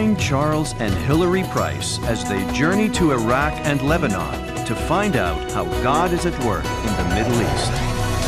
Join Charles and Hillary Price as they journey to Iraq and Lebanon to find out how God is at work in the Middle East.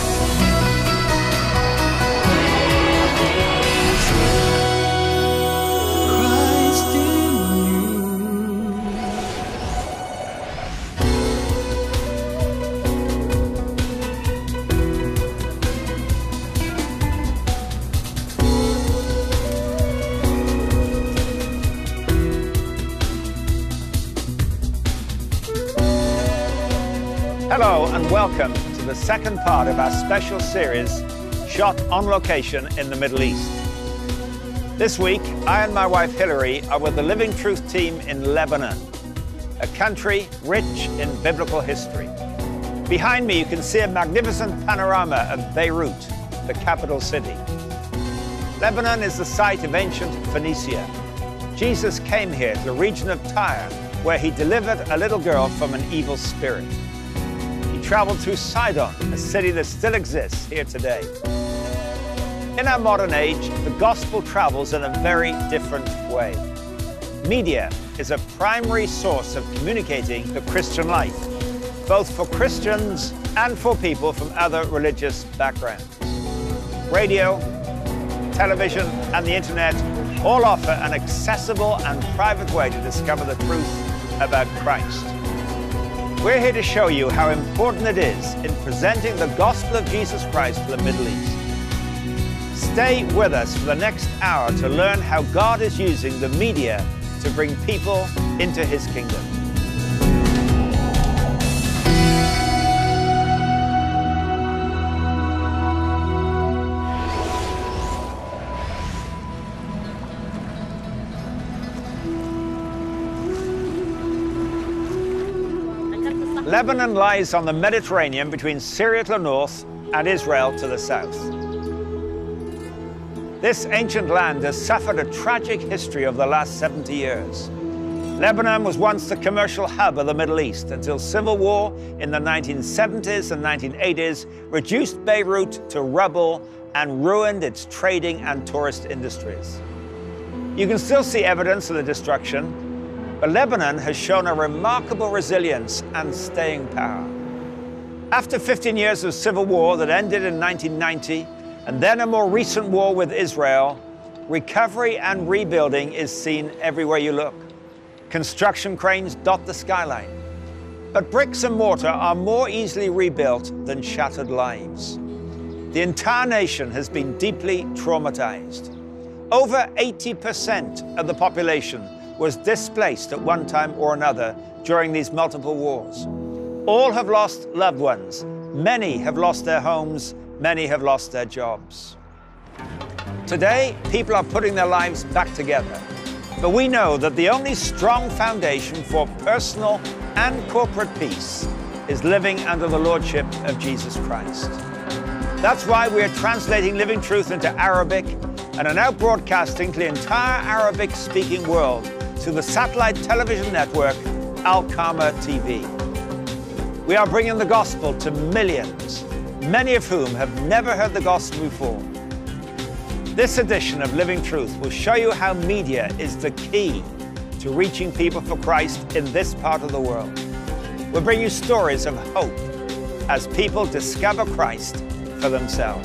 Hello and welcome to the second part of our special series, Shot on Location in the Middle East. This week, I and my wife Hillary are with the Living Truth team in Lebanon, a country rich in biblical history. Behind me, you can see a magnificent panorama of Beirut, the capital city. Lebanon is the site of ancient Phoenicia. Jesus came here to the region of Tyre, where he delivered a little girl from an evil spirit. Traveled through Sidon, a city that still exists here today. In our modern age, the gospel travels in a very different way. Media is a primary source of communicating the Christian life, both for Christians and for people from other religious backgrounds. Radio, television, and the internet all offer an accessible and private way to discover the truth about Christ. We're here to show you how important it is in presenting the gospel of Jesus Christ to the Middle East. Stay with us for the next hour to learn how God is using the media to bring people into his kingdom. Lebanon lies on the Mediterranean between Syria to the north and Israel to the south. This ancient land has suffered a tragic history over the last 70 years. Lebanon was once the commercial hub of the Middle East until civil war in the 1970s and 1980s reduced Beirut to rubble and ruined its trading and tourist industries. You can still see evidence of the destruction, but Lebanon has shown a remarkable resilience and staying power. After 15 years of civil war that ended in 1990, and then a more recent war with Israel, recovery and rebuilding is seen everywhere you look. Construction cranes dot the skyline. But bricks and mortar are more easily rebuilt than shattered lives. The entire nation has been deeply traumatized. Over 80% of the population was displaced at one time or another during these multiple wars. All have lost loved ones. Many have lost their homes. Many have lost their jobs. Today, people are putting their lives back together. But we know that the only strong foundation for personal and corporate peace is living under the lordship of Jesus Christ. That's why we are translating Living Truth into Arabic and are now broadcasting to the entire Arabic-speaking world through the satellite television network Al Karma TV. We are bringing the gospel to millions, many of whom have never heard the gospel before. This edition of Living Truth will show you how media is the key to reaching people for Christ in this part of the world. We'll bring you stories of hope as people discover Christ for themselves.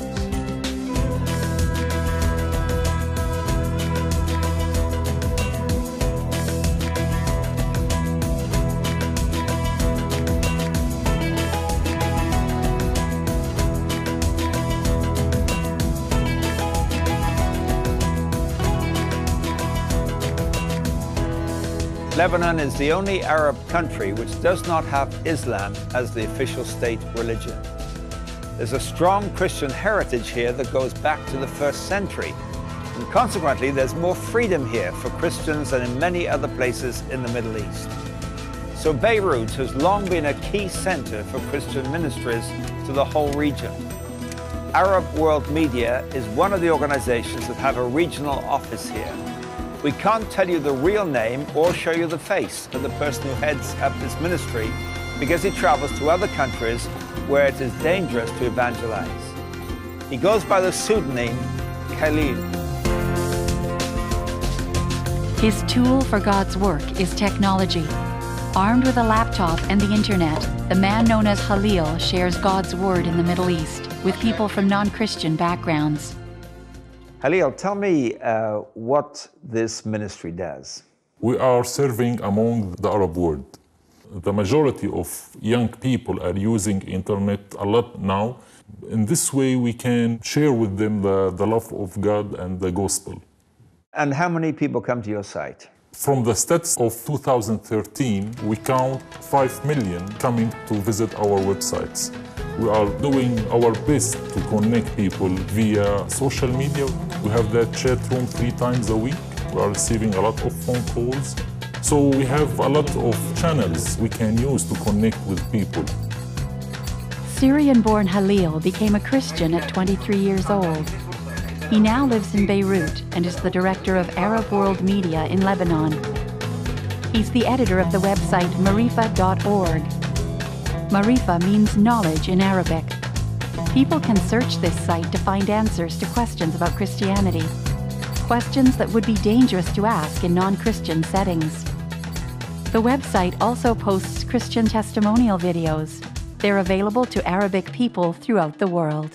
Lebanon is the only Arab country which does not have Islam as the official state religion. There's a strong Christian heritage here that goes back to the 1st century, and consequently there's more freedom here for Christians than in many other places in the Middle East. So Beirut has long been a key center for Christian ministries to the whole region. Arab World Media is one of the organizations that have a regional office here. We can't tell you the real name or show you the face of the person who heads up this ministry because he travels to other countries where it is dangerous to evangelize. He goes by the pseudonym Khalil. His tool for God's work is technology. Armed with a laptop and the internet, the man known as Khalil shares God's word in the Middle East with people from non-Christian backgrounds. Khalil, tell me what this ministry does. We are serving among the Arab world. The majority of young people are using internet a lot now. In this way, we can share with them the love of God and the gospel. And how many people come to your site? From the stats of 2013, we count 5 million coming to visit our websites. We are doing our best to connect people via social media. We have that chat room 3 times a week. We are receiving a lot of phone calls. So we have a lot of channels we can use to connect with people. Syrian-born Khalil became a Christian at 23 years old. He now lives in Beirut and is the director of Arab World Media in Lebanon. He's the editor of the website Marifa.org. Marifa means knowledge in Arabic. People can search this site to find answers to questions about Christianity, questions that would be dangerous to ask in non-Christian settings. The website also posts Christian testimonial videos. They're available to Arabic people throughout the world.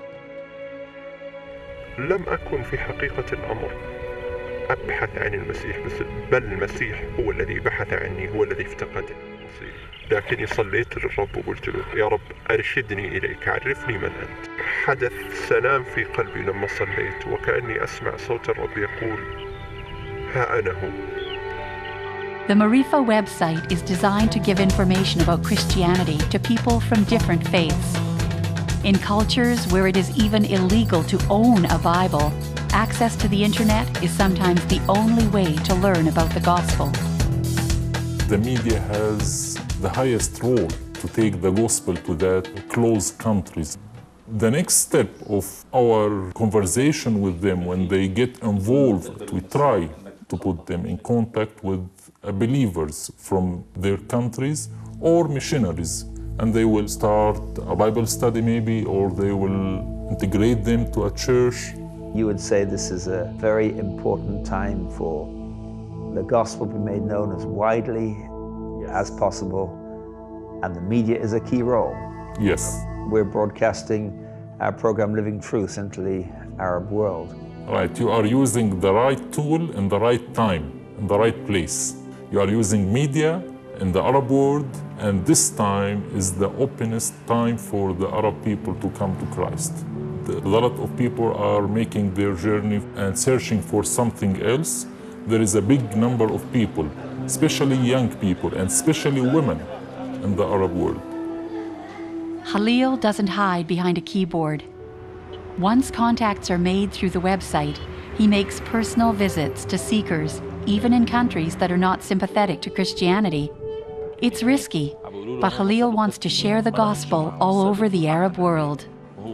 لم أكن في حقيقة الأمر أبحث عن المسيح بل المسيح هو الذي بحث عني، هو الذي افتقدني. لكني صليت للرب وقلت له يا رب أرشدني إليك، عرفني من أنت. حدث سلام في قلبي لما صليت، وكأني أسمع صوت الرب يقول ها أنا هو. The Marifa website is designed to give information about Christianity to people from different faiths. In cultures where it is even illegal to own a Bible, access to the internet is sometimes the only way to learn about the gospel. The media has the highest role to take the gospel to that closed countries. The next step of our conversation with them, when they get involved, we try to put them in contact with believers from their countries or missionaries, and they will start a Bible study maybe, or they will integrate them to a church. You would say this is a very important time for the gospel to be made known as widely as possible, and the media is a key role. Yes. We're broadcasting our program Living Truth into the Arab world. Right, you are using the right tool in the right time, in the right place. You are using media in the Arab world, and this time is the openest time for the Arab people to come to Christ. A lot of people are making their journey and searching for something else. There is a big number of people, especially young people and especially women in the Arab world. Khalil doesn't hide behind a keyboard. Once contacts are made through the website, he makes personal visits to seekers, even in countries that are not sympathetic to Christianity. It's risky, but Khalil wants to share the gospel all over the Arab world.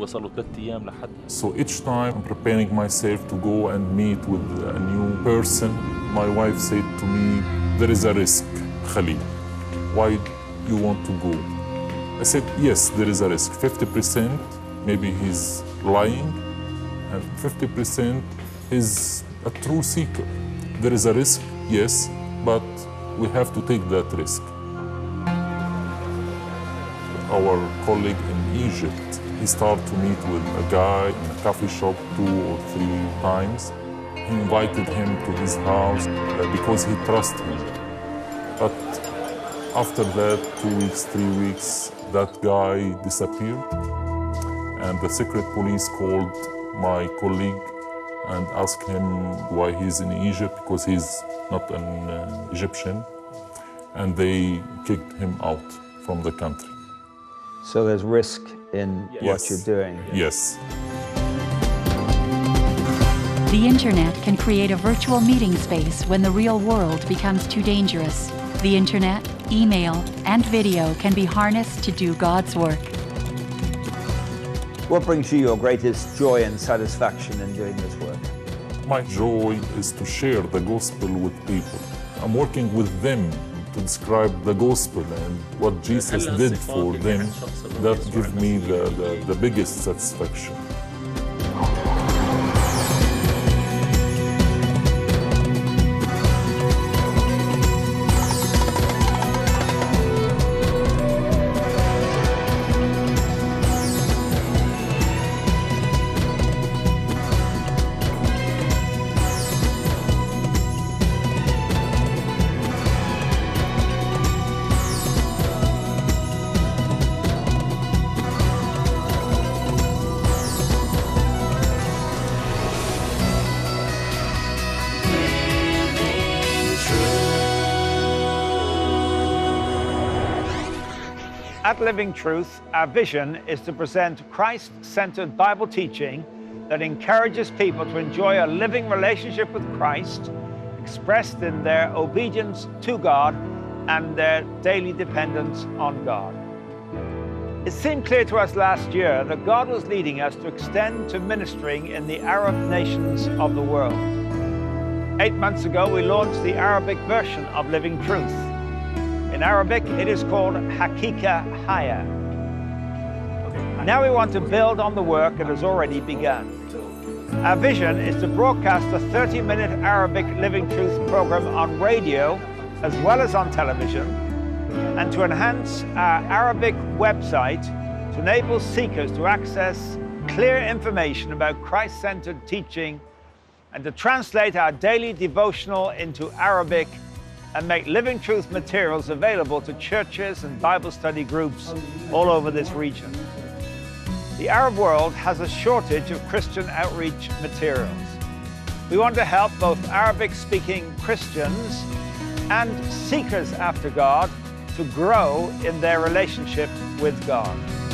So each time I'm preparing myself to go and meet with a new person, my wife said to me, there is a risk, Khalil. Why do you want to go? I said, yes, there is a risk. 50%, maybe he's lying, and 50% is a true seeker. There is a risk, yes, but we have to take that risk. Our colleague in Egypt, he started to meet with a guy in a coffee shop 2 or 3 times. He invited him to his house because he trusted him. But after that, 2 weeks, 3 weeks, that guy disappeared. And the secret police called my colleague and asked him why he's in Egypt, because he's not an Egyptian. And they kicked him out from the country. So there's risk in what you're doing. Yes. The internet can create a virtual meeting space when the real world becomes too dangerous. The internet, email, and video can be harnessed to do God's work. What brings you your greatest joy and satisfaction in doing this work? My joy is to share the gospel with people. I'm working with them to describe the gospel and what Jesus did for them. That gives me the biggest satisfaction. At Living Truth, our vision is to present Christ-centered Bible teaching that encourages people to enjoy a living relationship with Christ, expressed in their obedience to God and their daily dependence on God. It seemed clear to us last year that God was leading us to extend to ministering in the Arab nations of the world. 8 months ago, we launched the Arabic version of Living Truth. In Arabic, it is called Hakika Haya. Now we want to build on the work that has already begun. Our vision is to broadcast a 30-minute Arabic Living Truth program on radio as well as on television, and to enhance our Arabic website to enable seekers to access clear information about Christ-centered teaching, and to translate our daily devotional into Arabic and make Living Truth materials available to churches and Bible study groups all over this region. The Arab world has a shortage of Christian outreach materials. We want to help both Arabic-speaking Christians and seekers after God to grow in their relationship with God.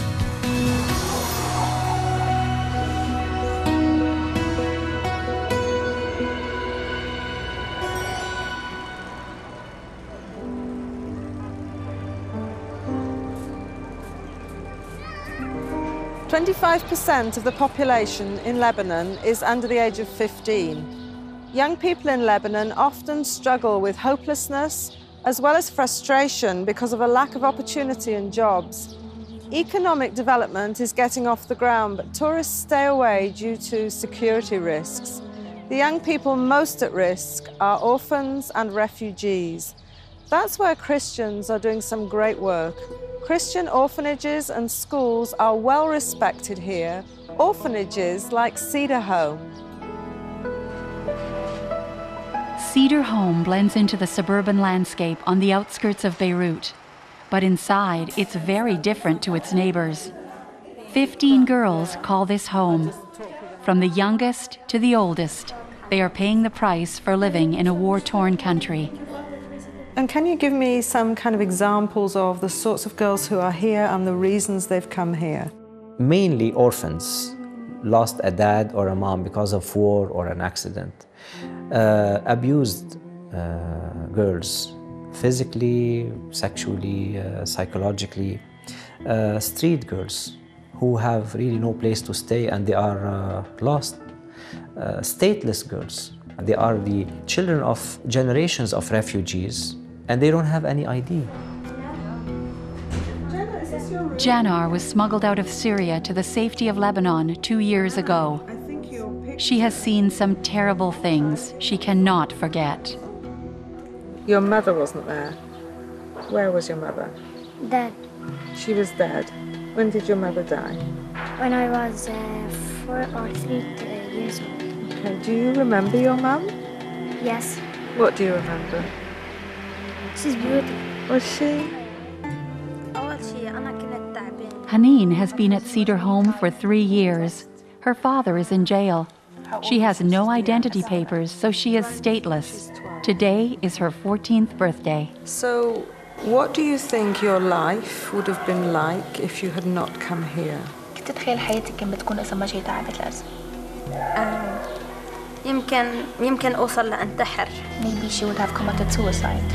"25% of the population in Lebanon is under the age of 15. Young people in Lebanon often struggle with hopelessness as well as frustration because of a lack of opportunity and jobs. Economic development is getting off the ground, but tourists stay away due to security risks. The young people most at risk are orphans and refugees. That's where Christians are doing some great work. Christian orphanages and schools are well respected here. Orphanages like Cedar Home. Cedar Home blends into the suburban landscape on the outskirts of Beirut. But inside, it's very different to its neighbors. 15 girls call this home. From the youngest to the oldest, they are paying the price for living in a war-torn country. And can you give me some kind of examples of the sorts of girls who are here and the reasons they've come here? Mainly orphans, lost a dad or a mom because of war or an accident. Abused girls, physically, sexually, psychologically. Street girls who have really no place to stay and they are lost. Stateless girls. They are the children of generations of refugees and they don't have any ID. Janar was smuggled out of Syria to the safety of Lebanon 2 years ago. She has seen some terrible things she cannot forget. Your mother wasn't there. Where was your mother? Dead. She was dead. When did your mother die? When I was 4 or 3 years old. Okay. Do you remember your mum? Yes. What do you remember? She's beautiful. Was she? Haneen has been at Cedar Home for 3 years. Her father is in jail. She has no identity papers, so she is stateless. Today is her 14th birthday. So, what do you think your life would have been like if you had not come here? كنت تتخيل حياتك كانت بتكون إذا ما جيت على بيت الأرز؟ يمكن أوصل لأنتحر. Maybe she would have committed suicide.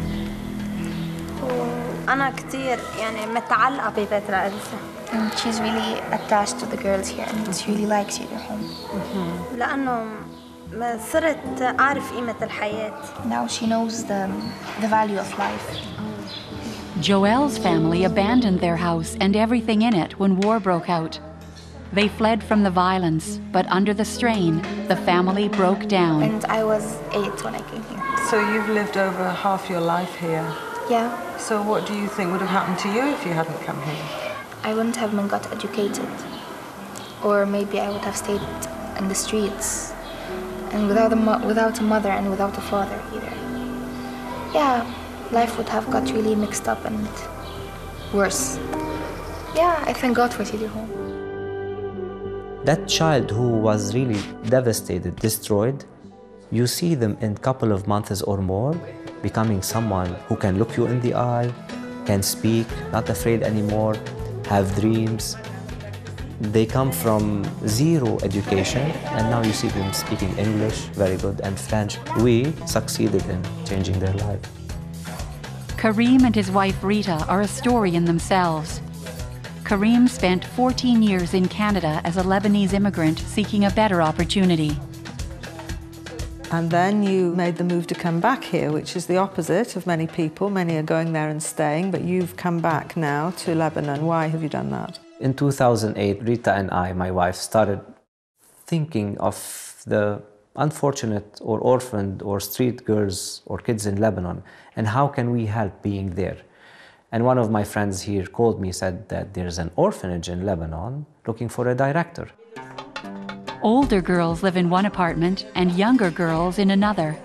أنا كتير يعني متعلقة ببيت الأرز. And she's really attached to the girls here and she really likes Cedar Home. لأنه صرت أعرف قيمة الحياة. Now she knows the value of life. Joel's family abandoned their house and everything in it when war broke out. They fled from the violence, but under the strain, the family broke down. And I was 8 when I came here. So you've lived over half your life here? Yeah. So what do you think would have happened to you if you hadn't come here? I wouldn't have been got educated. Or maybe I would have stayed in the streets. And without a mother and without a father either. Yeah, life would have got really mixed up and worse. Yeah, I thank God for Cedar Home. That child who was really devastated, destroyed, you see them in a couple of months or more becoming someone who can look you in the eye, can speak, not afraid anymore, have dreams. They come from zero education, and now you see them speaking English very good and French. We succeeded in changing their life. Kareem and his wife Rita are a story in themselves. Kareem spent 14 years in Canada as a Lebanese immigrant seeking a better opportunity. And then you made the move to come back here, which is the opposite of many people. Many are going there and staying, but you've come back now to Lebanon. Why have you done that? In 2008, Rita and I, my wife, started thinking of the unfortunate or orphaned or street girls or kids in Lebanon, and how can we help being there? And one of my friends here called me, said that there's an orphanage in Lebanon looking for a director. Older girls live in one apartment and younger girls in another.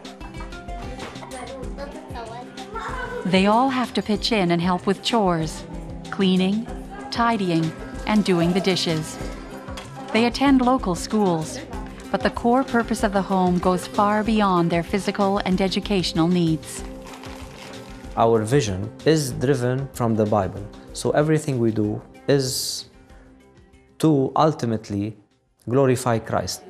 They all have to pitch in and help with chores, cleaning, tidying, and doing the dishes. They attend local schools, but the core purpose of the home goes far beyond their physical and educational needs. Our vision is driven from the Bible, so everything we do is to ultimately glorify Christ.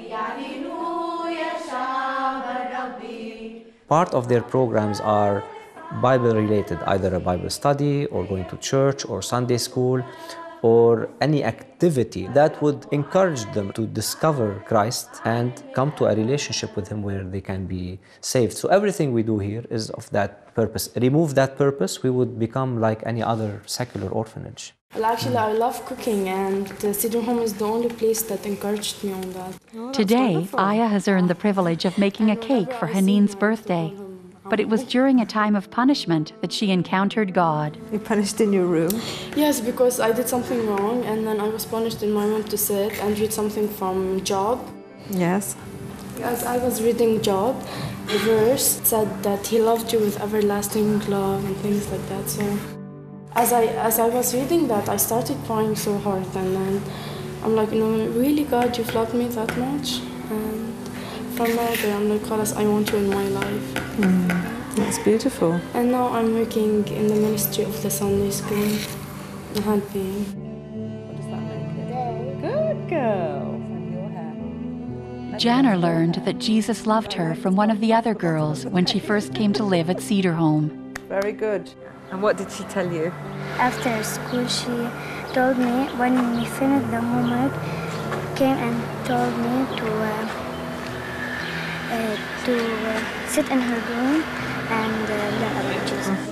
Part of their programs are Bible-related, either a Bible study or going to church or Sunday school or any activity that would encourage them to discover Christ and come to a relationship with Him where they can be saved. So everything we do here is of that purpose. Remove that purpose, we would become like any other secular orphanage. Well, actually, I love cooking, and the Cedar Home is the only place that encouraged me on that. Today, Aya has earned the privilege of making a cake for Haneen's birthday. But it was during a time of punishment that she encountered God. You punished in your room? Yes, because I did something wrong, and then I was punished in my room to sit and read something from Job. Yes. As I was reading Job, the verse said that He loved you with everlasting love and things like that. So as I was reading that, I started crying so hard, and then I'm like, really, God, you've loved me that much? And from there, I'm like, God, I want you in my life. That's beautiful. And now I'm working in the ministry of the Sunday school, helping. What does that make it? Good girl. And your hair. Jana learned that Jesus loved her from one of the other girls when she first came to live at Cedar Home. Very good. And what did she tell you? After school, she told me when we finished the homework, came and told me to sit in her room and learn about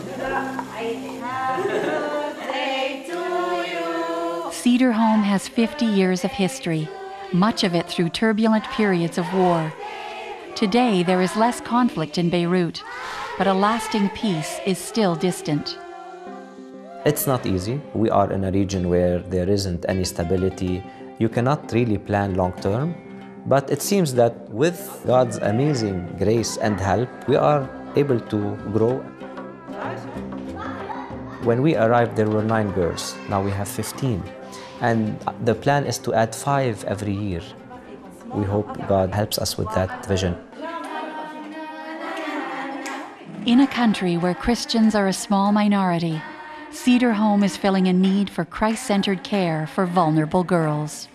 Jesus. Cedar Home has 50 years of history, much of it through turbulent periods of war. Today, there is less conflict in Beirut, but a lasting peace is still distant. It's not easy. We are in a region where there isn't any stability. You cannot really plan long term. But it seems that with God's amazing grace and help, we are able to grow. When we arrived, there were 9 girls. Now we have 15. And the plan is to add 5 every year. We hope God helps us with that vision. In a country where Christians are a small minority, Cedar Home is filling a need for Christ-centered care for vulnerable girls.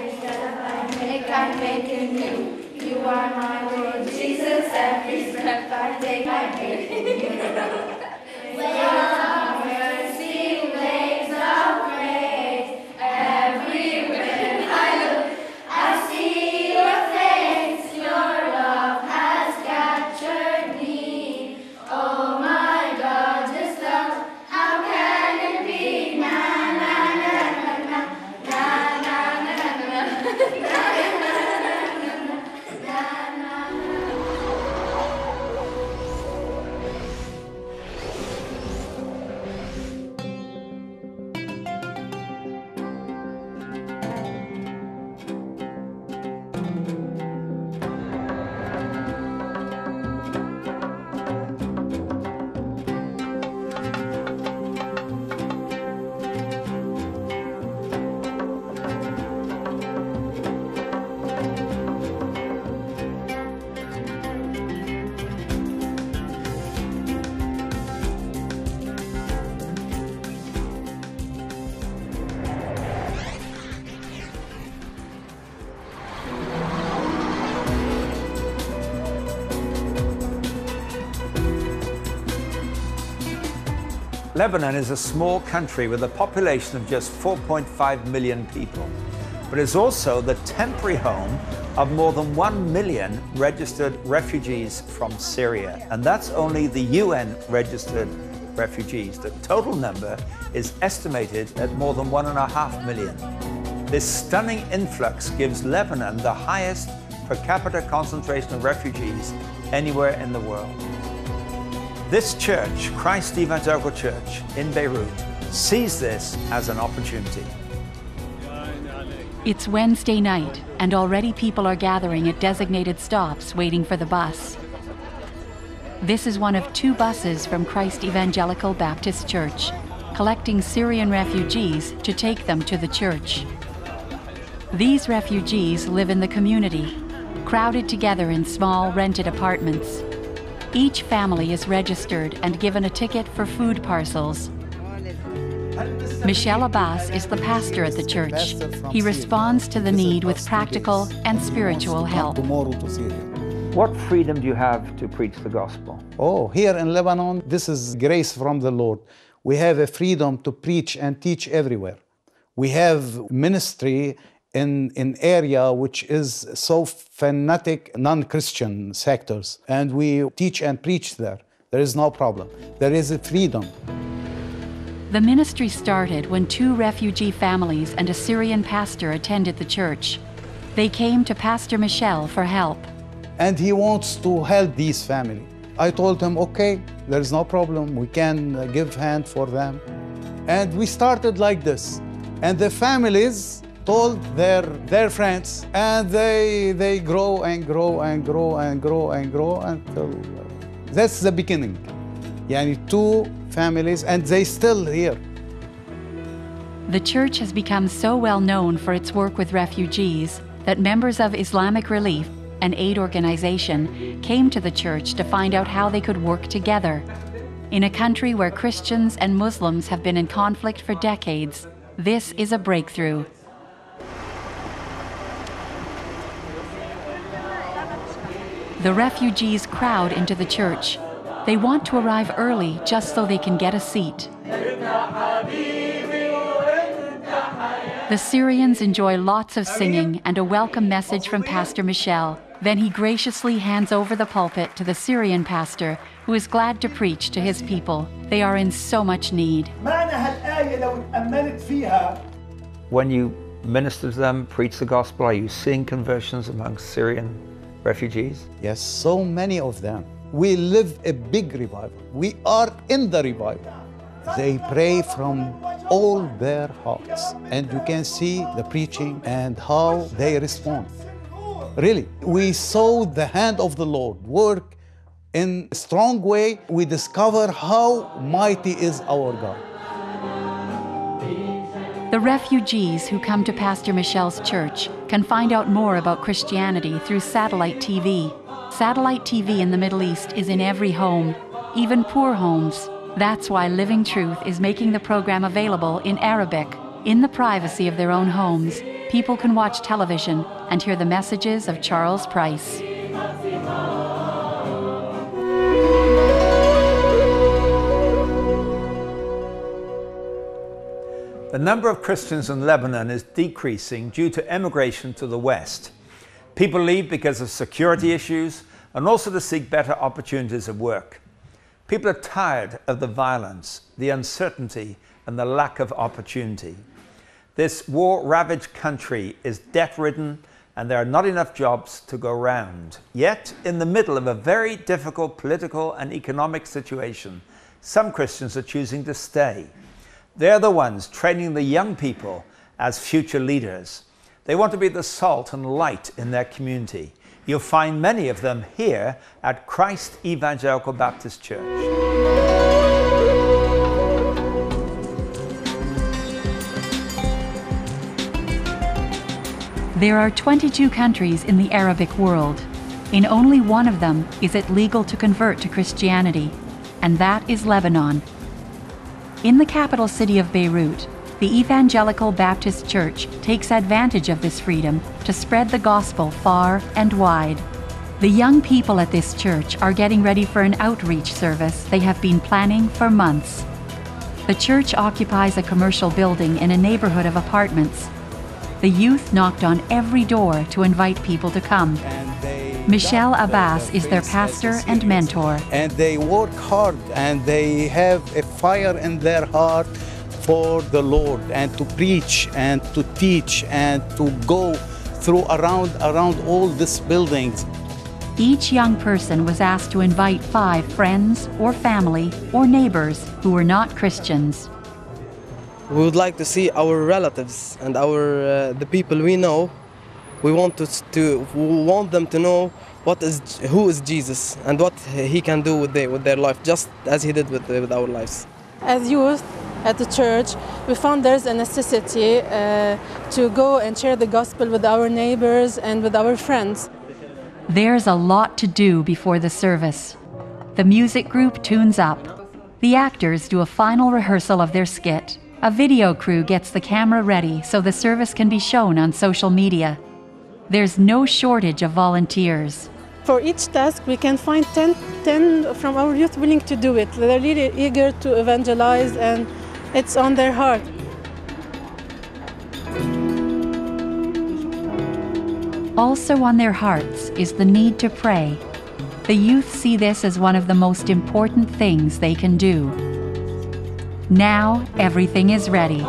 You are my Lord Jesus, every step I take, I take you. Waves of mercy, waves of grace, everywhere I look, I see your face, your love has captured me. Oh my God, this love, how can it be? Na na na na na, na na na na na. Lebanon is a small country with a population of just 4.5 million people, but is also the temporary home of more than 1 million registered refugees from Syria. And that's only the UN registered refugees. The total number is estimated at more than 1.5 million. This stunning influx gives Lebanon the highest per capita concentration of refugees anywhere in the world. This church, Christ Evangelical Church in Beirut, sees this as an opportunity. It's Wednesday night, and already people are gathering at designated stops waiting for the bus. This is one of 2 buses from Christ Evangelical Baptist Church, collecting Syrian refugees to take them to the church. These refugees live in the community, crowded together in small rented apartments. Each family is registered and given a ticket for food parcels. Michel Abbas is the pastor at the church. He responds to the need with practical and spiritual help. What freedom do you have to preach the gospel? Oh, here in Lebanon, this is grace from the Lord. We have a freedom to preach and teach everywhere. We have ministry in area which is so fanatic, non-Christian sectors, and we teach and preach there. There is no problem. There is a freedom. The ministry started when 2 refugee families and a Syrian pastor attended the church. They came to Pastor Michel for help. And he wants to help these families. I told him, okay, there's no problem. We can give hand for them. And we started like this. And the families told their friends, and they grow and grow and grow and grow and grow until that's the beginning. Yani 2 families, and they still here. The church has become so well known for its work with refugees that members of Islamic Relief, an aid organization, came to the church to find out how they could work together. In a country where Christians and Muslims have been in conflict for decades, this is a breakthrough. The refugees crowd into the church. They want to arrive early just so they can get a seat. The Syrians enjoy lots of singing and a welcome message from Pastor Michel. Then he graciously hands over the pulpit to the Syrian pastor, who is glad to preach to his people. They are in so much need. When you minister to them, preach the gospel, are you seeing conversions among Syrian refugees? Yes, so many of them. We live a big revival. We are in the revival. They pray from all their hearts, and you can see the preaching and how they respond. Really, we saw the hand of the Lord work in a strong way. We discover how mighty is our God. The refugees who come to Pastor Michel's church can find out more about Christianity through satellite TV. Satellite TV in the Middle East is in every home, even poor homes. That's why Living Truth is making the program available in Arabic. In the privacy of their own homes, people can watch television and hear the messages of Charles Price. The number of Christians in Lebanon is decreasing due to emigration to the West. People leave because of security issues and also to seek better opportunities of work. People are tired of the violence, the uncertainty, and the lack of opportunity. This war-ravaged country is debt-ridden, and there are not enough jobs to go round. Yet, in the middle of a very difficult political and economic situation, some Christians are choosing to stay. They're the ones training the young people as future leaders. They want to be the salt and light in their community. You'll find many of them here at Christ Evangelical Baptist Church. There are 22 countries in the Arabic world. In only one of them is it legal to convert to Christianity, and that is Lebanon. In the capital city of Beirut, the Evangelical Baptist Church takes advantage of this freedom to spread the gospel far and wide. The young people at this church are getting ready for an outreach service they have been planning for months. The church occupies a commercial building in a neighborhood of apartments. The youth knocked on every door to invite people to come. Michel Abbas is their pastor and mentor. And they work hard and they have a fire in their heart for the Lord and to preach and to teach and to go through around all these buildings. Each young person was asked to invite 5 friends or family or neighbors who were not Christians. We would like to see our relatives and the people we know. We want them to know who is Jesus and what he can do with their life, just as he did with our lives. As youth at the church, we found there's a necessity to go and share the gospel with our neighbors and with our friends. There's a lot to do before the service. The music group tunes up. The actors do a final rehearsal of their skit. A video crew gets the camera ready so the service can be shown on social media. There's no shortage of volunteers. For each task, we can find 10 from our youth willing to do it. They're really eager to evangelize and it's on their heart. Also on their hearts is the need to pray. The youth see this as one of the most important things they can do. Now everything is ready.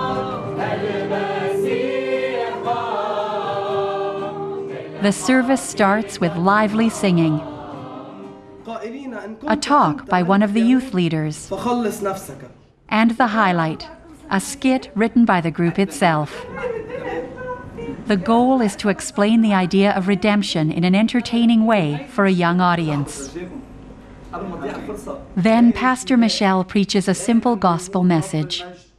The service starts with lively singing. A talk by one of the youth leaders. And the highlight, a skit written by the group itself. The goal is to explain the idea of redemption in an entertaining way for a young audience. Then Pastor Michel preaches a simple gospel message.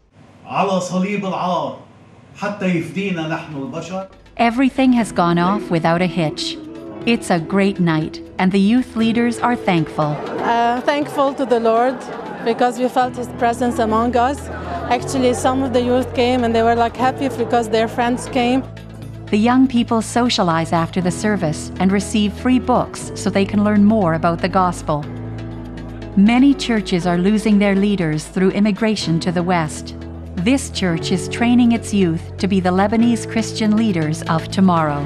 Everything has gone off without a hitch. It's a great night, and the youth leaders are thankful. Thankful to the Lord because we felt His presence among us. Actually, some of the youth came and they were happy because their friends came. The young people socialize after the service and receive free books so they can learn more about the gospel. Many churches are losing their leaders through immigration to the West. This church is training its youth to be the Lebanese Christian leaders of tomorrow.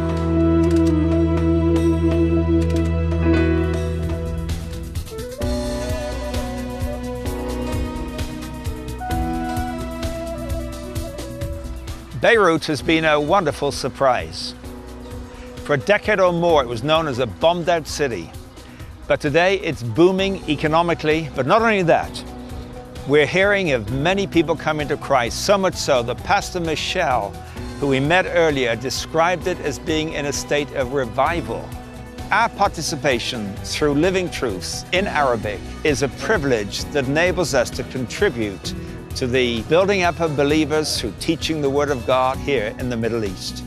Beirut has been a wonderful surprise. For a decade or more, it was known as a bombed-out city. But today, it's booming economically. But not only that, we're hearing of many people coming to Christ, so much so that Pastor Michel, who we met earlier, described it as being in a state of revival. Our participation through Living Truths in Arabic is a privilege that enables us to contribute to the building up of believers through teaching the Word of God here in the Middle East.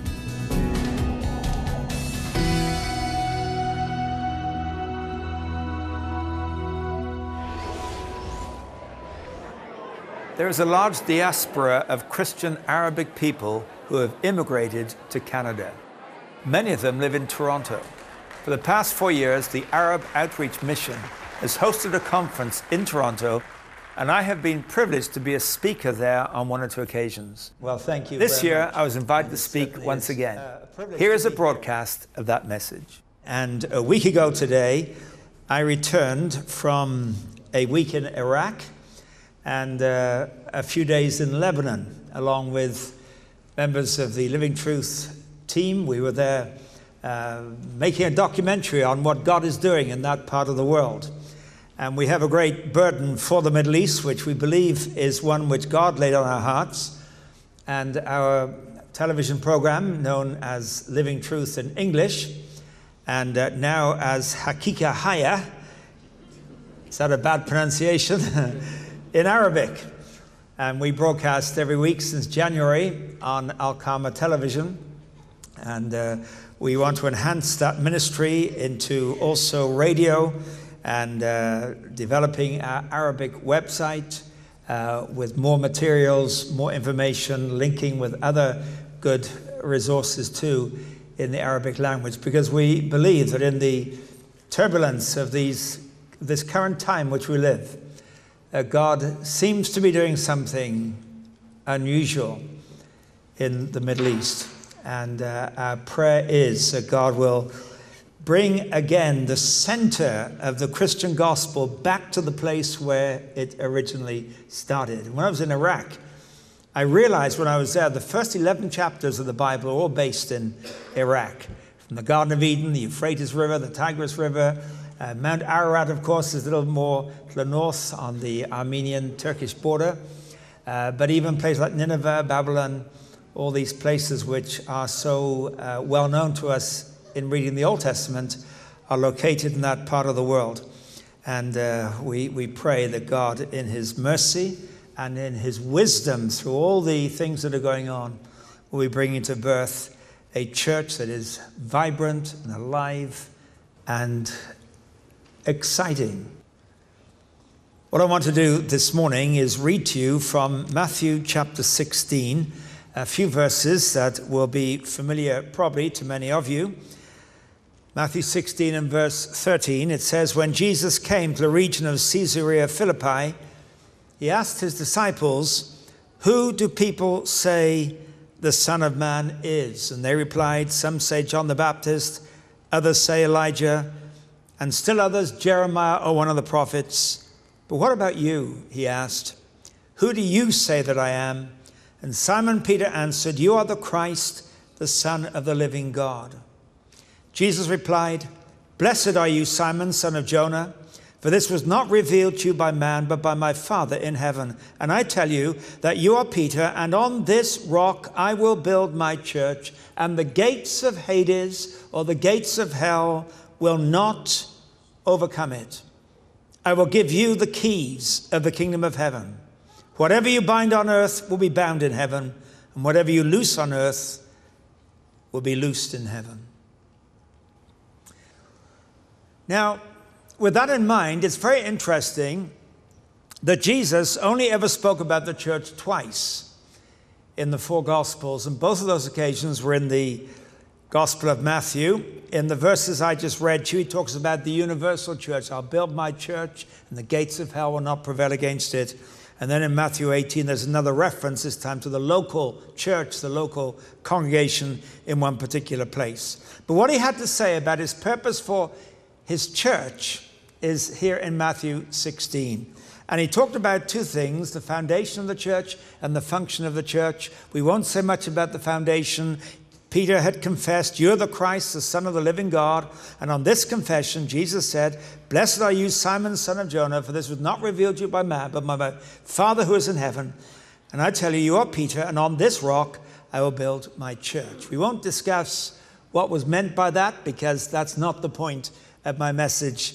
There is a large diaspora of Christian Arabic people who have immigrated to Canada. Many of them live in Toronto. For the past 4 years, the Arab Outreach Mission has hosted a conference in Toronto, and I have been privileged to be a speaker there on 1 or 2 occasions. Well, thank you. This year, I was invited to speak once again. Here is a broadcast of that message. And a week ago today, I returned from a week in Iraq and a few days in Lebanon, along with members of the Living Truth team. We were there making a documentary on what God is doing in that part of the world. And we have a great burden for the Middle East, which we believe is one which God laid on our hearts. And our television program, known as Living Truth in English, and now as Hakika Haya, is that a bad pronunciation? In Arabic. And we broadcast every week since January on Al-Qama television. And we want to enhance that ministry into also radio and developing our Arabic website with more materials, more information, linking with other good resources too in the Arabic language, because we believe that in the turbulence of this current time which we live, God seems to be doing something unusual in the Middle East. And our prayer is that God will bring again the center of the Christian gospel back to the place where it originally started. When I was in Iraq, I realized when I was there, the first 11 chapters of the Bible are all based in Iraq. From the Garden of Eden, the Euphrates River, the Tigris River, Mount Ararat, of course, is a little more to the north on the Armenian-Turkish border. But even places like Nineveh, Babylon, all these places which are so well known to us in reading the Old Testament are located in that part of the world. And we pray that God, in his mercy and in his wisdom through all the things that are going on, will be bringing to birth a church that is vibrant and alive and exciting. What I want to do this morning is read to you from Matthew chapter 16, a few verses that will be familiar probably to many of you. Matthew 16 and verse 13, it says, "When Jesus came to the region of Caesarea Philippi, he asked his disciples, 'Who do people say the Son of Man is?' And they replied, 'Some say John the Baptist, others say Elijah, and still others Jeremiah or one of the prophets. But what about you?' he asked. 'Who do you say that I am?' And Simon Peter answered, 'You are the Christ, the Son of the living God.' Jesus replied, 'Blessed are you, Simon, son of Jonah, for this was not revealed to you by man, but by my Father in heaven. And I tell you that you are Peter, and on this rock I will build my church, and the gates of Hades, or the gates of hell, will not overcome it. I will give you the keys of the kingdom of heaven. Whatever you bind on earth will be bound in heaven, and whatever you loose on earth will be loosed in heaven." Now, with that in mind, it's very interesting that Jesus only ever spoke about the church twice in the four Gospels, and both of those occasions were in the Gospel of Matthew. In the verses I just read to you, he talks about the universal church. "I'll build my church, and the gates of hell will not prevail against it." And then in Matthew 18, there's another reference, this time to the local church, the local congregation in one particular place. But what he had to say about his purpose for his church is here in Matthew 16. And he talked about two things, the foundation of the church and the function of the church. We won't say much about the foundation. Peter had confessed, "You're the Christ, the Son of the living God." And on this confession, Jesus said, "Blessed are you, Simon, son of Jonah, for this was not revealed to you by man, but by my Father who is in heaven. And I tell you, you are Peter, and on this rock I will build my church." We won't discuss what was meant by that, because that's not the point of my message.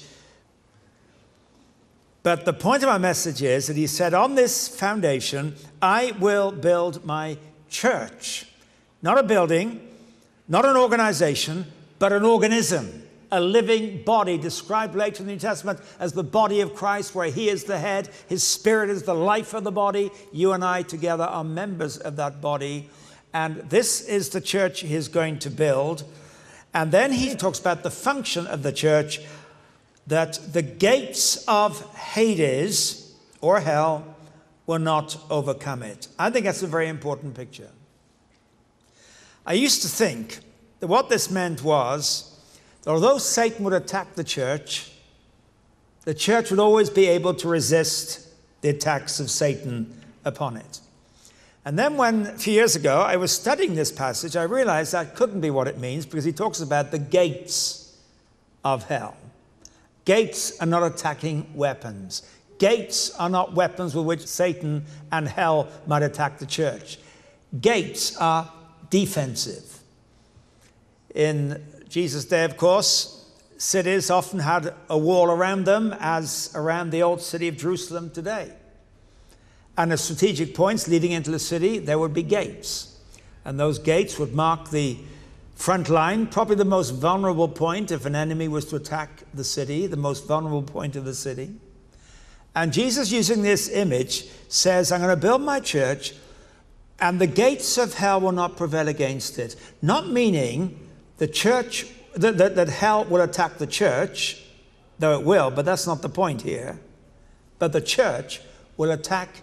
But the point of my message is that he said, on this foundation, I will build my church. Not a building, not an organization, but an organism, a living body, described later in the New Testament as the body of Christ, where he is the head, his spirit is the life of the body. You and I together are members of that body. And this is the church he is going to build. And then he talks about the function of the church, that the gates of Hades, or hell, will not overcome it. I think that's a very important picture. I used to think that what this meant was that although Satan would attack the church would always be able to resist the attacks of Satan upon it. And then when, a few years ago, I was studying this passage, I realized that couldn't be what it means, because he talks about the gates of hell. Gates are not attacking weapons. Gates are not weapons with which Satan and hell might attack the church. Gates are defensive. In Jesus' day, of course, cities often had a wall around them, as around the old city of Jerusalem today. And at strategic points leading into the city, there would be gates. And those gates would mark the front line, probably the most vulnerable point if an enemy was to attack the city, the most vulnerable point of the city. And Jesus, using this image, says, I'm going to build my church, and the gates of hell will not prevail against it. Not meaning the church, that hell will attack the church, though it will, but that's not the point here. But the church will attack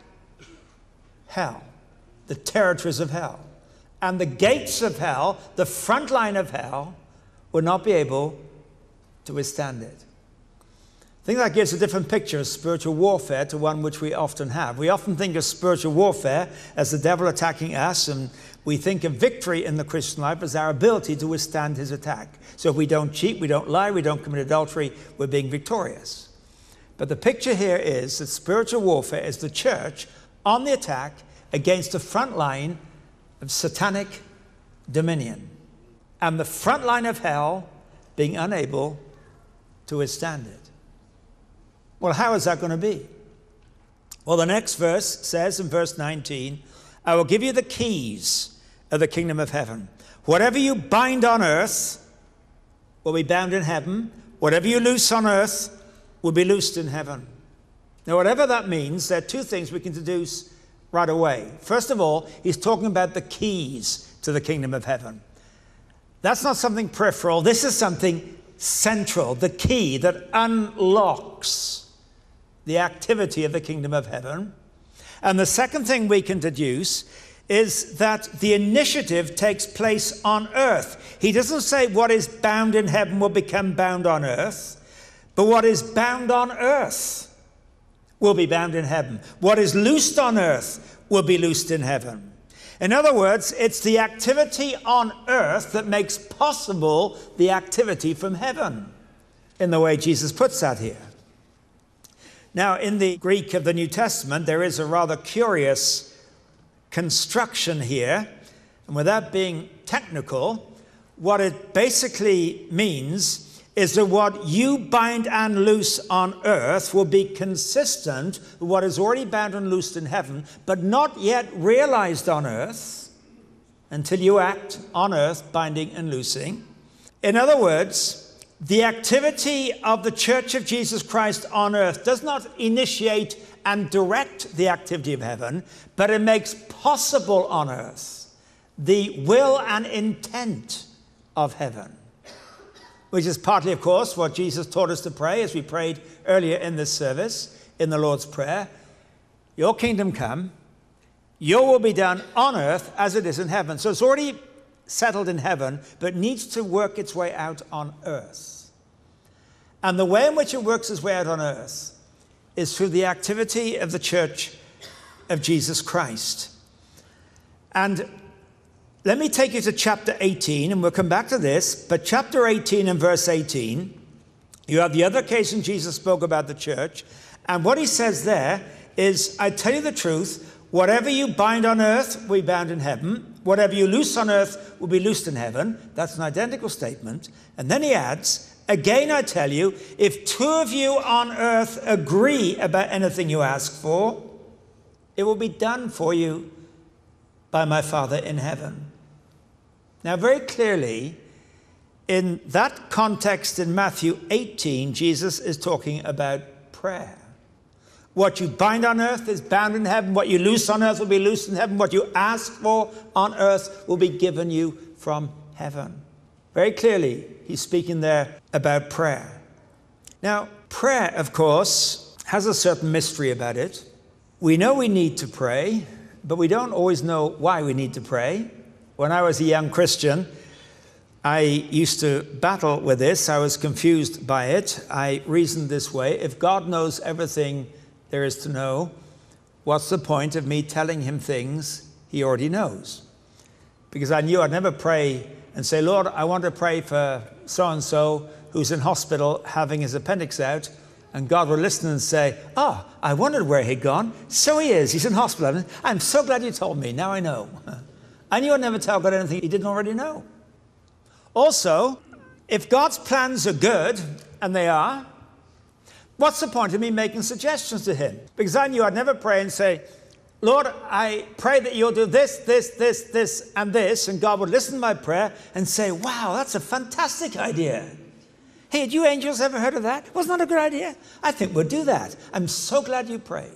hell, the territories of hell. And the gates of hell, the front line of hell, will not be able to withstand it. I think that gives a different picture of spiritual warfare to one which we often have. We often think of spiritual warfare as the devil attacking us, and we think of victory in the Christian life as our ability to withstand his attack. So if we don't cheat, we don't lie, we don't commit adultery, we're being victorious. But the picture here is that spiritual warfare is the church on the attack against the front line of satanic dominion, and the front line of hell being unable to withstand it. Well, how is that going to be? Well, the next verse says in verse 19, I will give you the keys of the kingdom of heaven. Whatever you bind on earth will be bound in heaven. Whatever you loose on earth will be loosed in heaven. Now, whatever that means, there are two things we can deduce right away. First of all, he's talking about the keys to the kingdom of heaven. That's not something peripheral. This is something central, the key that unlocks the activity of the kingdom of heaven. And the second thing we can deduce is that the initiative takes place on earth. He doesn't say what is bound in heaven will become bound on earth, but what is bound on earth will be bound in heaven. What is loosed on earth will be loosed in heaven. In other words, it's the activity on earth that makes possible the activity from heaven, in the way Jesus puts that here. Now, in the Greek of the New Testament, there is a rather curious construction here. And without being technical, what it basically means is that what you bind and loose on earth will be consistent with what is already bound and loosed in heaven, but not yet realized on earth until you act on earth, binding and loosing. In other words, the activity of the Church of Jesus Christ on earth does not initiate and direct the activity of heaven, but it makes possible on earth the will and intent of heaven, which is partly, of course, what Jesus taught us to pray as we prayed earlier in this service, in the Lord's Prayer. Your kingdom come, your will be done on earth as it is in heaven. So it's already settled in heaven, but needs to work its way out on earth. And the way in which it works its way out on earth is through the activity of the Church of Jesus Christ. And let me take you to chapter 18, and we'll come back to this, but chapter 18 and verse 18, you have the other occasion Jesus spoke about the church, and what he says there is, I tell you the truth, whatever you bind on earth will be bound in heaven, whatever you loose on earth will be loosed in heaven. That's an identical statement. And then he adds, again I tell you, if two of you on earth agree about anything you ask for, it will be done for you by my Father in heaven. Now, very clearly, in that context in Matthew 18, Jesus is talking about prayer. What you bind on earth is bound in heaven. What you loose on earth will be loosed in heaven. What you ask for on earth will be given you from heaven. Very clearly, he's speaking there about prayer. Now, prayer, of course, has a certain mystery about it. We know we need to pray, but we don't always know why we need to pray. When I was a young Christian, I used to battle with this. I was confused by it. I reasoned this way: if God knows everything there is to know, what's the point of me telling him things he already knows? Because I knew I'd never pray and say, Lord, I want to pray for so-and-so who's in hospital having his appendix out, and God will listen and say, oh, I wondered where he'd gone. So he is. He's in hospital. I'm so glad you told me. Now I know. I knew I'd never tell God anything he didn't already know. Also, if God's plans are good, and they are, what's the point of me making suggestions to him? Because I knew I'd never pray and say, Lord, I pray that you'll do this, this, this, this, and this, and God would listen to my prayer and say, wow, that's a fantastic idea. Hey, had you angels ever heard of that? Wasn't that a good idea? I think we'll do that. I'm so glad you prayed.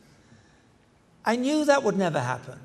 I knew that would never happen.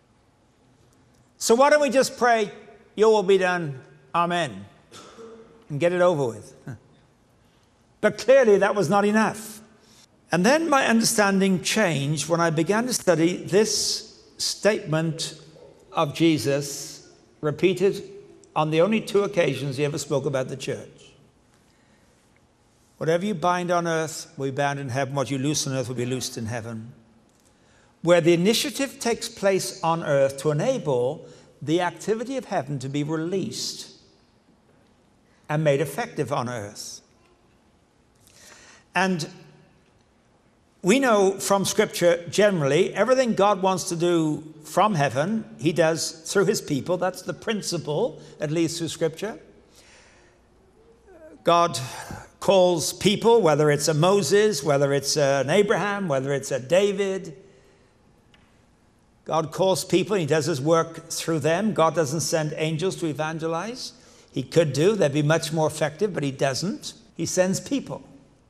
So why don't we just pray, your will be done, amen, and get it over with? But clearly that was not enough. And then my understanding changed when I began to study this statement of Jesus, repeated on the only 2 occasions he ever spoke about the church. Whatever you bind on earth will be bound in heaven. What you loose on earth will be loosed in heaven. Where the initiative takes place on earth to enable the activity of heaven to be released and made effective on earth. And we know from Scripture generally, everything God wants to do from heaven, he does through his people. That's the principle that leads through Scripture. God calls people, whether it's a Moses, whether it's an Abraham, whether it's a David. God calls people, and he does his work through them. God doesn't send angels to evangelize. He could do, they'd be much more effective, but he doesn't. He sends people.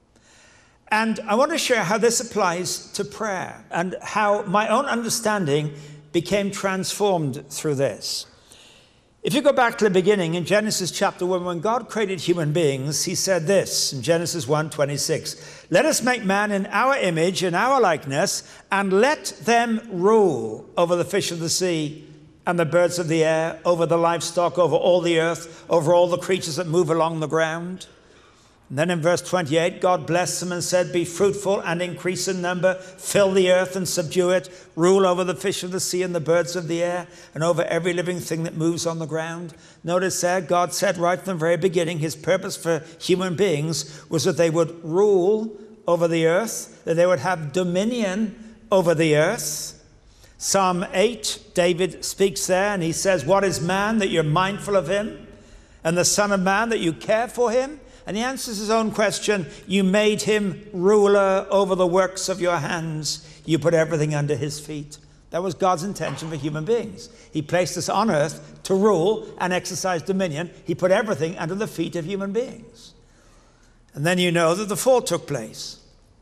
And I want to share how this applies to prayer and how my own understanding became transformed through this. If you go back to the beginning in Genesis chapter 1, when God created human beings, he said this in Genesis 1:26, "Let us make man in our image, in our likeness, and let them rule over the fish of the sea and the birds of the air, over the livestock, over all the earth, over all the creatures that move along the ground." And then in verse 28, God blessed them and said, "Be fruitful and increase in number, fill the earth and subdue it, rule over the fish of the sea and the birds of the air, and over every living thing that moves on the ground." Notice there, God said right from the very beginning, his purpose for human beings was that they would rule over the earth, that they would have dominion over the earth. Psalm 8, David speaks there, and he says, "What is man that you're mindful of him, and the son of man that you care for him?" And he answers his own question, "You made him ruler over the works of your hands. You put everything under his feet." That was God's intention for human beings. He placed us on earth to rule and exercise dominion. He put everything under the feet of human beings. And then you know that the fall took place.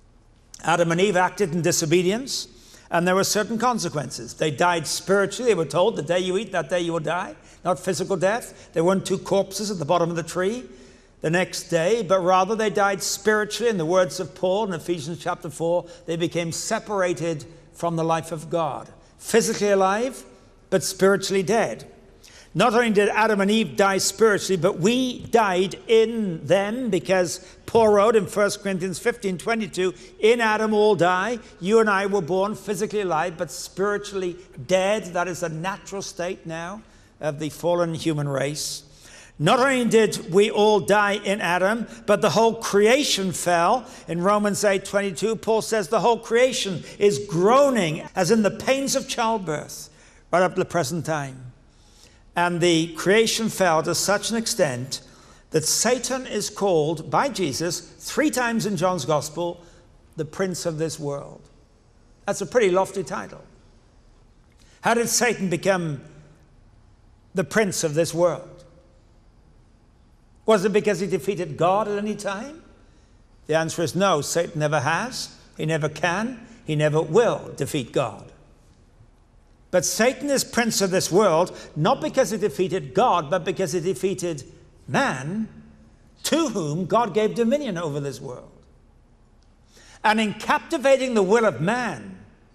Adam and Eve acted in disobedience, and there were certain consequences. They died spiritually. They were told, "The day you eat, that day you will die." Not physical death. There weren't 2 corpses at the bottom of the tree the next day, but rather they died spiritually. In the words of Paul in Ephesians chapter 4, they became separated from the life of God. Physically alive, but spiritually dead. Not only did Adam and Eve die spiritually, but we died in them, because Paul wrote in 1 Corinthians 15:22, "In Adam all die. You and I were born physically alive, but spiritually dead." That is the natural state now of the fallen human race. Not only did we all die in Adam, but the whole creation fell. In Romans 8:22, Paul says the whole creation is groaning as in the pains of childbirth right up to the present time. And the creation fell to such an extent that Satan is called by Jesus 3 times in John's Gospel, the prince of this world. That's a pretty lofty title. How did Satan become the prince of this world? Was it because he defeated God at any time? The answer is no. Satan never has, he never can, he never will defeat God. But Satan is prince of this world, not because he defeated God, but because he defeated man, to whom God gave dominion over this world. And in captivating the will of man,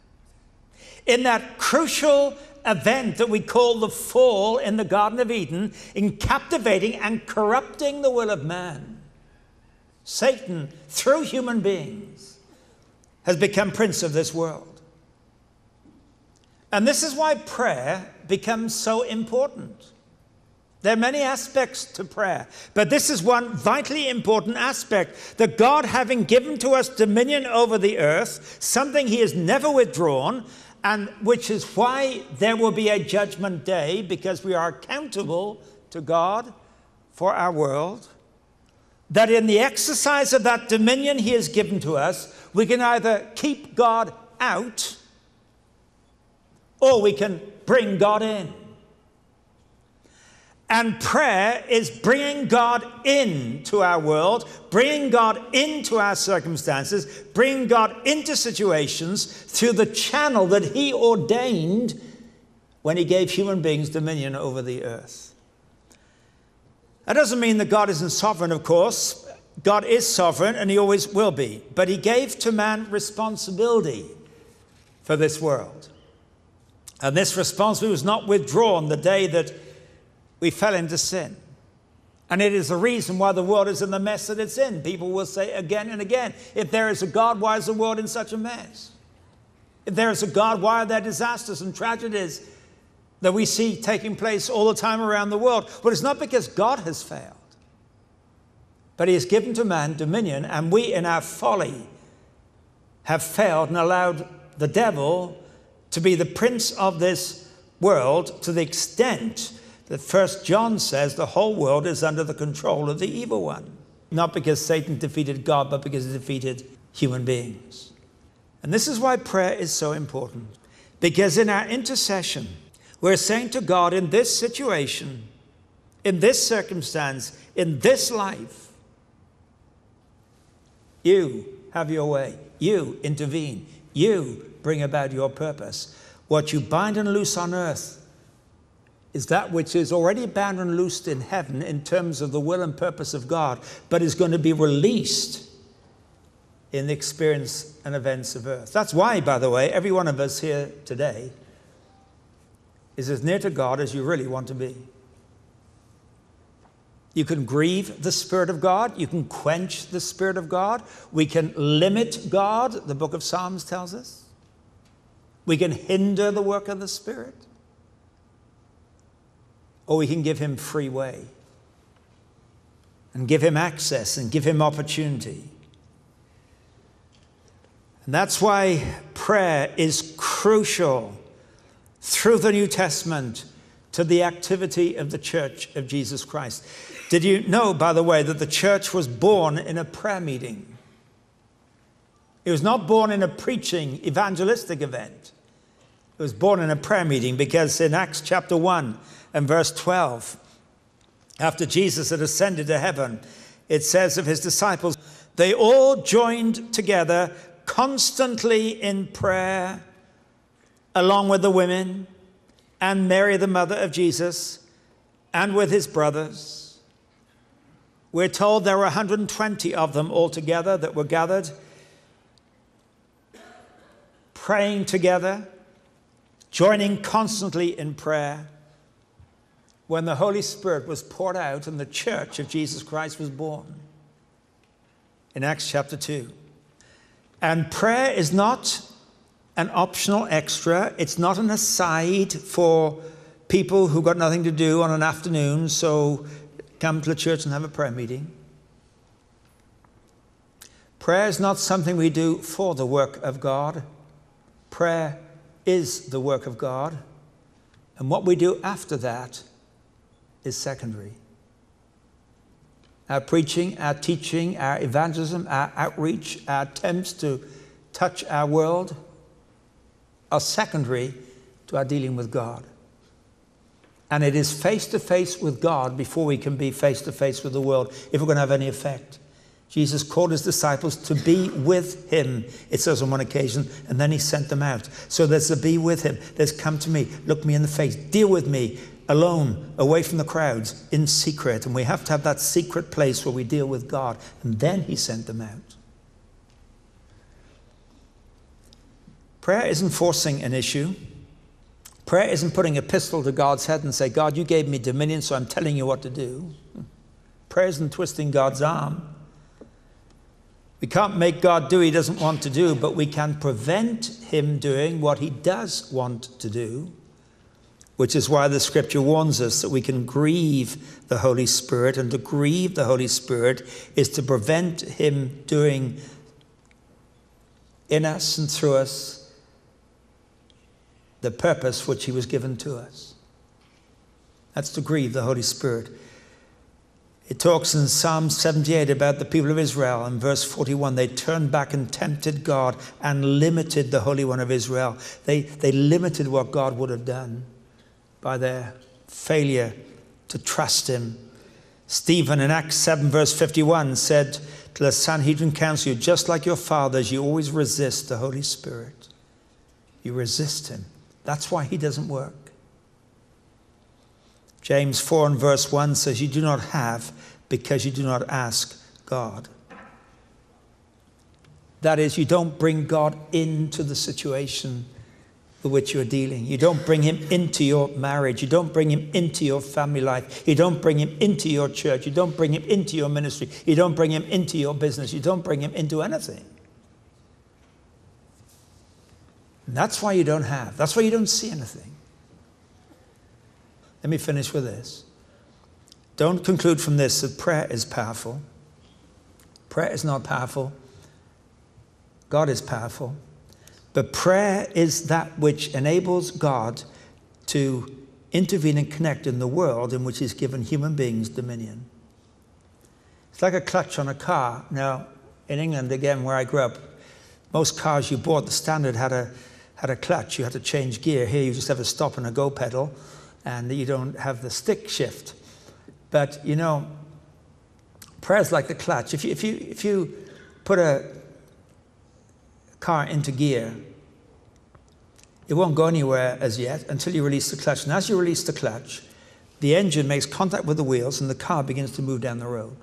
in that crucial event that we call the fall in the Garden of Eden, in captivating and corrupting the will of man, Satan, through human beings, has become prince of this world. And this is why prayer becomes so important. There are many aspects to prayer, but this is one vitally important aspect, that God, having given to us dominion over the earth, something he has never withdrawn, and which is why there will be a judgment day, because we are accountable to God for our world, that in the exercise of that dominion he has given to us, we can either keep God out or we can bring God in. And prayer is bringing God into our world, bringing God into our circumstances, bringing God into situations through the channel that he ordained when he gave human beings dominion over the earth. That doesn't mean that God isn't sovereign, of course. God is sovereign and he always will be, but he gave to man responsibility for this world. And this responsibility was not withdrawn the day that we fell into sin. And it is the reason why the world is in the mess that it's in. People will say again and again, if there is a God, why is the world in such a mess? If there is a God, why are there disasters and tragedies that we see taking place all the time around the world? Well, it's not because God has failed, but he has given to man dominion, and we in our folly have failed and allowed the devil to be the prince of this world, to the extent that 1 John says the whole world is under the control of the evil one. Not because Satan defeated God, but because he defeated human beings. And this is why prayer is so important. Because in our intercession, we're saying to God, in this situation, in this circumstance, in this life, you have your way. You intervene. You bring about your purpose. What you bind and loose on earth is that which is already bound and loosed in heaven in terms of the will and purpose of God, but is going to be released in the experience and events of earth. That's why, by the way, every one of us here today is as near to God as you really want to be. You can grieve the Spirit of God. You can quench the Spirit of God. We can limit God, the book of Psalms tells us. We can hinder the work of the Spirit. Or we can give him free way and give him access and give him opportunity. And that's why prayer is crucial through the New Testament to the activity of the Church of Jesus Christ. Did you know, by the way, that the church was born in a prayer meeting? It was not born in a preaching, evangelistic event. It was born in a prayer meeting, because in Acts chapter 1 and verse 12, after Jesus had ascended to heaven, it says of his disciples, they all joined together constantly in prayer, along with the women and Mary, the mother of Jesus, and with his brothers. We're told there were 120 of them altogether that were gathered, praying together, joining constantly in prayer, when the Holy Spirit was poured out and the church of Jesus Christ was born in Acts chapter 2. And prayer is not an optional extra. It's not an aside for people who got nothing to do on an afternoon, so come to the church and have a prayer meeting. Prayer is not something we do for the work of God. Prayer is the work of God. And what we do after that is secondary. Our preaching, our teaching, our evangelism, our outreach, our attempts to touch our world are secondary to our dealing with God. And it is face-to-face with God before we can be face-to-face with the world, if we're going to have any effect. Jesus called his disciples to be with him, it says on one occasion, and then he sent them out. So there's to be with him. There's come to me, look me in the face, deal with me, alone, away from the crowds, in secret. And we have to have that secret place where we deal with God. And then he sent them out. Prayer isn't forcing an issue. Prayer isn't putting a pistol to God's head and say, God, you gave me dominion, so I'm telling you what to do. Prayer isn't twisting God's arm. We can't make God do what he doesn't want to do, but we can prevent him doing what he does want to do, which is why the scripture warns us that we can grieve the Holy Spirit, and to grieve the Holy Spirit is to prevent him doing in us and through us the purpose which he was given to us. That's to grieve the Holy Spirit. It talks in Psalm 78 about the people of Israel. In verse 41, they turned back and tempted God and limited the Holy One of Israel. They limited what God would have done by their failure to trust him. Stephen in Acts 7 verse 51 said to the Sanhedrin council, just like your fathers, you always resist the Holy Spirit. You resist him. That's why he doesn't work. James 4 and verse 1 says, you do not have because you do not ask. God. That is, you don't bring God into the situation with which you're dealing. You don't bring him into your marriage. You don't bring him into your family life. You don't bring him into your church. You don't bring him into your ministry. You don't bring him into your business. You don't bring him into anything. And that's why you don't have. That's why you don't see anything. Let me finish with this. Don't conclude from this that prayer is powerful. Prayer is not powerful. God is powerful. But prayer is that which enables God to intervene and connect in the world in which he's given human beings dominion. It's like a clutch on a car. Now, in England, again, where I grew up, most cars you bought, the standard had a clutch. You had to change gear. Here you just have a stop and a go pedal, and you don't have the stick shift. But, you know, prayer's like the clutch. If you put a car into gear, it won't go anywhere as yet until you release the clutch. And as you release the clutch, the engine makes contact with the wheels and the car begins to move down the road.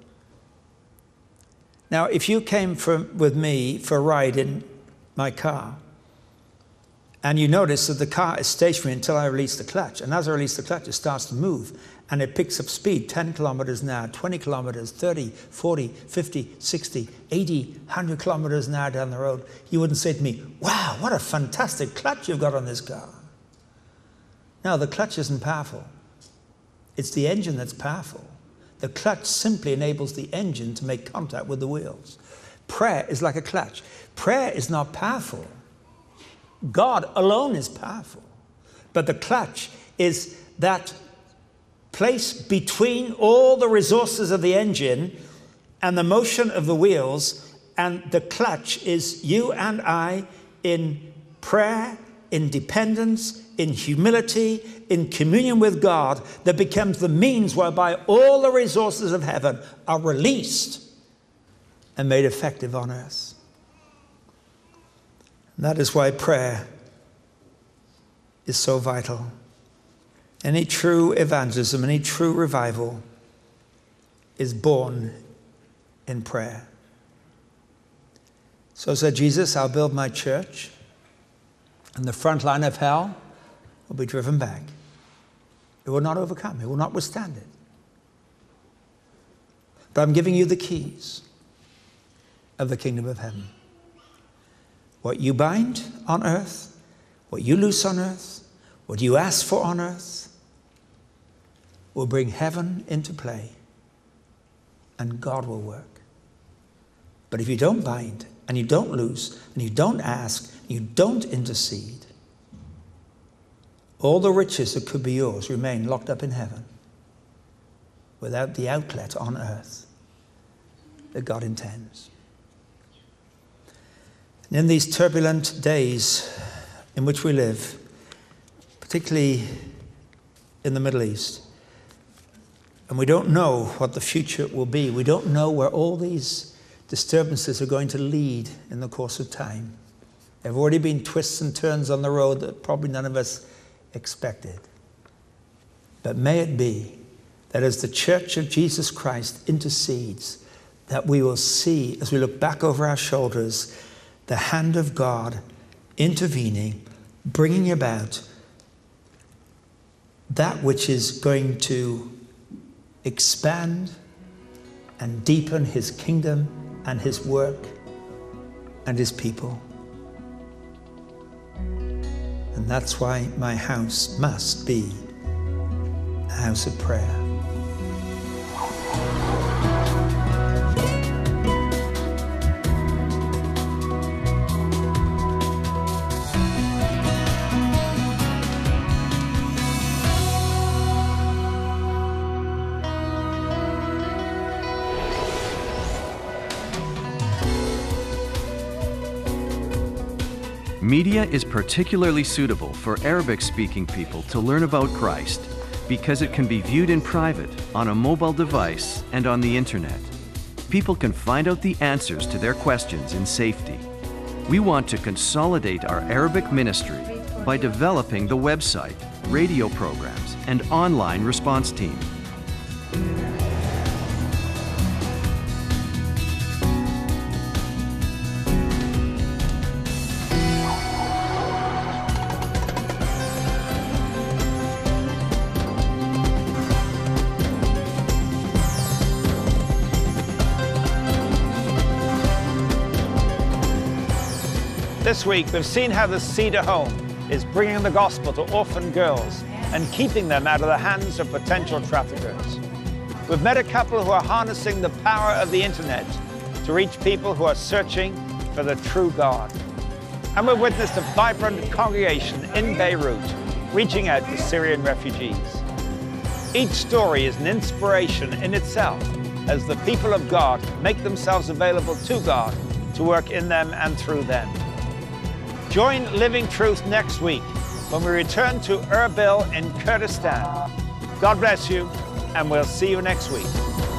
Now, if you came with me for a ride in my car, and you notice that the car is stationary until I release the clutch, and as I release the clutch, it starts to move, and it picks up speed, 10 kilometers an hour, 20 kilometers, 30, 40, 50, 60, 80, 100 kilometers an hour down the road, you wouldn't say to me, wow, what a fantastic clutch you've got on this car. No, the clutch isn't powerful. It's the engine that's powerful. The clutch simply enables the engine to make contact with the wheels. Prayer is like a clutch. Prayer is not powerful. God alone is powerful. But the clutch is that place between all the resources of the engine and the motion of the wheels, and the clutch is you and I in prayer, in dependence, in humility, in communion with God, that becomes the means whereby all the resources of heaven are released and made effective on earth. And that is why prayer is so vital. Any true evangelism, any true revival is born in prayer. So said Jesus, I'll build my church, and the front line of hell will be driven back. It will not overcome. It will not withstand it. But I'm giving you the keys of the kingdom of heaven. What you bind on earth, what you loose on earth, what you ask for on earth, will bring heaven into play, and God will work. But if you don't bind, and you don't loose, and you don't ask, and you don't intercede, all the riches that could be yours remain locked up in heaven without the outlet on earth that God intends. And in these turbulent days in which we live, particularly in the Middle East, and we don't know what the future will be. We don't know where all these disturbances are going to lead in the course of time. There have already been twists and turns on the road that probably none of us expected. But may it be that as the Church of Jesus Christ intercedes, that we will see, as we look back over our shoulders, the hand of God intervening, bringing about that which is going to expand and deepen his kingdom and his work and his people. And that's why my house must be a house of prayer. Media is particularly suitable for Arabic-speaking people to learn about Christ because it can be viewed in private, on a mobile device, and on the internet. People can find out the answers to their questions in safety. We want to consolidate our Arabic ministry by developing the website, radio programs, and online response team. This week, we've seen how the Cedar Home is bringing the gospel to orphan girls and keeping them out of the hands of potential traffickers. We've met a couple who are harnessing the power of the internet to reach people who are searching for the true God. And we've witnessed a vibrant congregation in Beirut reaching out to Syrian refugees. Each story is an inspiration in itself as the people of God make themselves available to God to work in them and through them. Join Living Truth next week when we return to Erbil in Kurdistan. God bless you, and we'll see you next week.